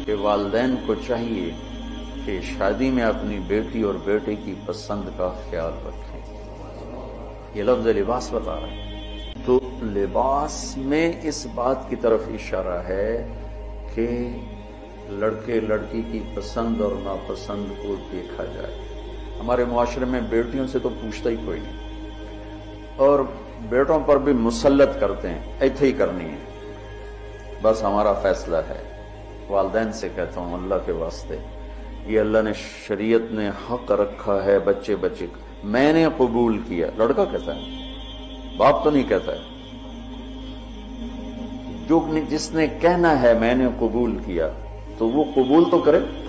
कि वालिदैन को चाहिए कि शादी में अपनी बेटी और बेटे की पसंद का ख्याल रखें। ये लफ्ज लिबास बता रहा है। तो लिबास में इस बात की तरफ इशारा है कि लड़के लड़की की पसंद और नापसंद को देखा जाए। हमारे मुआशरे में बेटियों से तो पूछता ही कोई नहीं, और बेटों पर भी मुसल्लत करते हैं, ऐसे ही करनी है, बस हमारा फैसला है। वालिदैन से कहता हूं, अल्लाह के वास्ते, ये अल्लाह ने शरीयत ने हक रखा है बच्चे बच्चे का, मैंने कबूल किया। लड़का कहता है, बाप तो नहीं कहता है। जो जिसने कहना है मैंने कबूल किया, तो वो कबूल तो करे।